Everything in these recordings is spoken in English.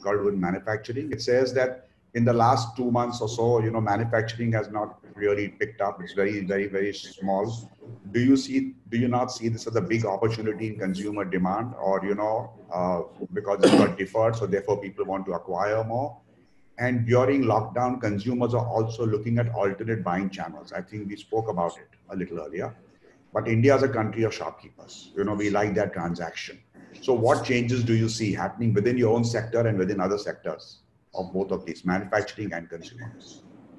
coupled with manufacturing. It says that in the last 2 months or so, manufacturing has not really picked up. It's very, very, very small. Do you not see this as a big opportunity in consumer demand, or, because it got deferred, so therefore people want to acquire more? And during lockdown, consumers are also looking at alternate buying channels. I think we spoke about it a little earlier. But India is a country of shopkeepers. We like that transaction. So what changes do you see happening within your own sector and within other sectors of both of these, manufacturing and consumers?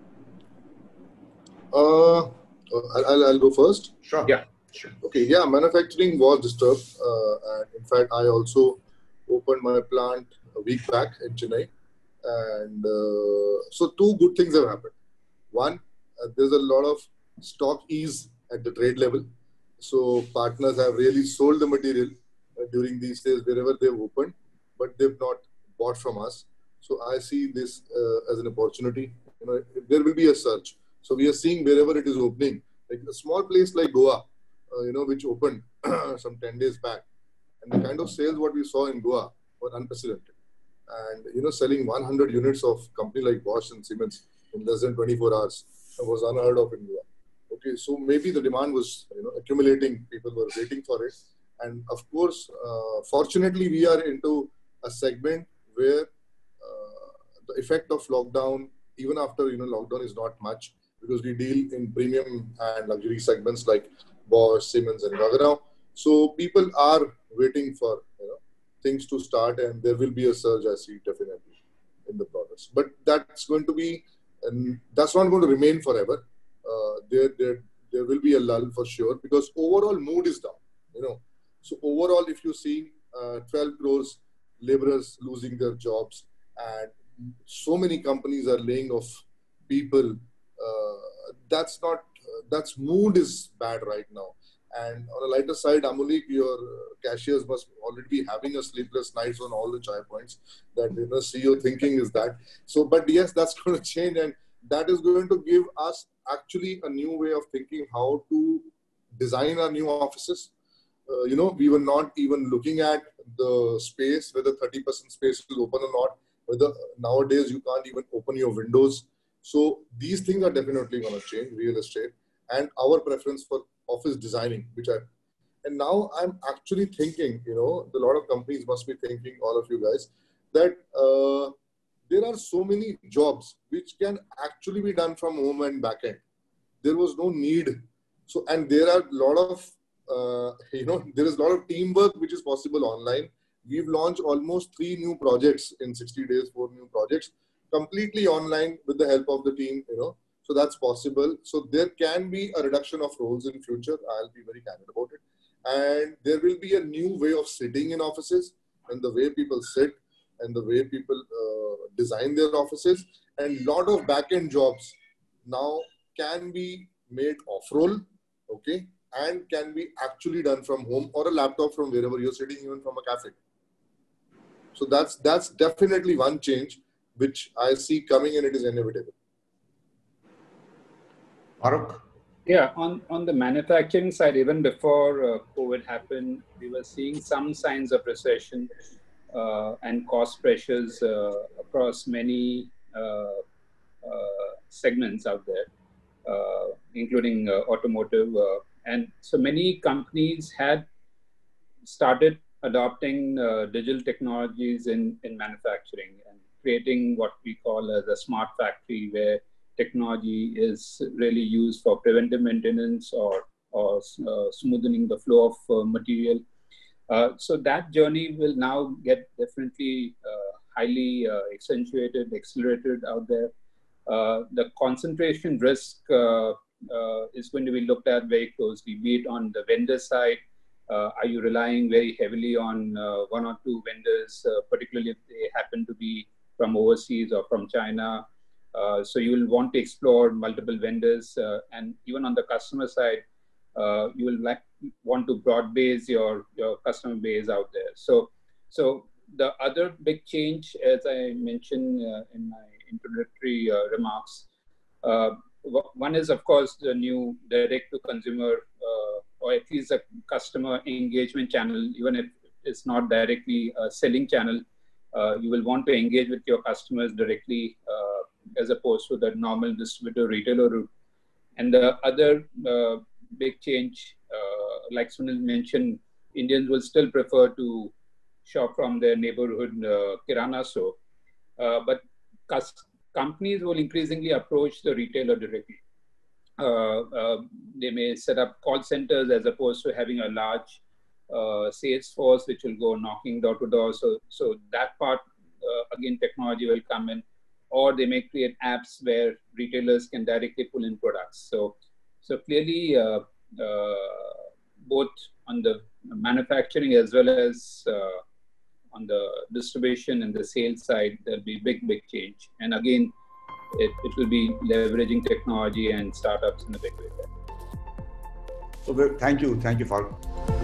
I'll go first. Sure. Yeah. Sure. Okay. Yeah, manufacturing was disturbed. And in fact, I also opened my plant a week back in Chennai. And so two good things have happened. One, there's a lot of stock ease at the trade level. So partners have really sold the material during these days wherever they've opened, but they've not bought from us. So I see this as an opportunity. There will be a surge. So we are seeing wherever it is opening, like a small place like Goa, which opened some 10 days back. And the kind of sales what we saw in Goa were unprecedented. And, selling 100 units of company like Bosch and Siemens in less than 24 hours was unheard of in Goa. Okay, so maybe the demand was, accumulating. People were waiting for it. And of course, fortunately, we are into a segment where the effect of lockdown, even after, lockdown is not much, because we deal in premium and luxury segments like Bosch, Siemens and Gaggenau. So people are waiting for, things to start, and there will be a surge, I see, definitely in the products. But that's going to be, and that's not going to remain forever. There will be a lull for sure, because overall mood is down, So overall, if you see 12 crores laborers losing their jobs, and so many companies are laying off people, that's mood is bad right now. And on a lighter side, Amulik, your cashiers must already be having a sleepless nights on all the chai points that, CEO thinking is that. So, but yes, that's going to change, and that is going to give us actually a new way of thinking how to design our new offices. We were not even looking at the space, whether 30% space will open or not, whether nowadays you can't even open your windows. So these things are definitely going to change, real estate, and our preference for office designing, and now I'm actually thinking, a lot of companies must be thinking, all of you guys, that there are so many jobs which can actually be done from home and back end. There was no need. So, and there are a lot of, there is a lot of teamwork which is possible online. We've launched almost 3 new projects in 60 days, 4 new projects, completely online with the help of the team, So that's possible. So there can be a reduction of roles in future. I'll be very candid about it. And there will be a new way of sitting in offices, and the way people sit and the way people design their offices. And a lot of back-end jobs now can be made off-roll, okay, and can be actually done from home or a laptop from wherever you're sitting, even from a cafe. So that's definitely one change which I see coming, and it is inevitable. Faruk? Yeah, on the manufacturing side, even before COVID happened, we were seeing some signs of recession and cost pressures across many segments out there, including automotive. And so many companies had started adopting digital technologies in manufacturing and creating what we call as a smart factory, where technology is really used for preventive maintenance or smoothing the flow of material. So that journey will now get definitely highly accentuated, accelerated out there. The concentration risk is going to be looked at very closely, be it on the vendor side. Are you relying very heavily on 1 or 2 vendors, particularly if they happen to be from overseas or from China? So you will want to explore multiple vendors, and even on the customer side, you will want to broad base your customer base out there. So the other big change, as I mentioned in my introductory remarks, one is of course the new direct to consumer or at least a customer engagement channel, even if it's not directly a selling channel. You will want to engage with your customers directly as opposed to the normal distributor retailer route. And the other big change, like Sunil mentioned, Indians will still prefer to shop from their neighborhood kirana store, but companies will increasingly approach the retailer directly. They may set up call centers as opposed to having a large sales force which will go knocking door to door. So that part, again, technology will come in, or they may create apps where retailers can directly pull in products. So clearly, both on the manufacturing as well as on the distribution and the sales side, there'll be big change. And again, it will be leveraging technology and startups in a big way. So thank you, Faruk.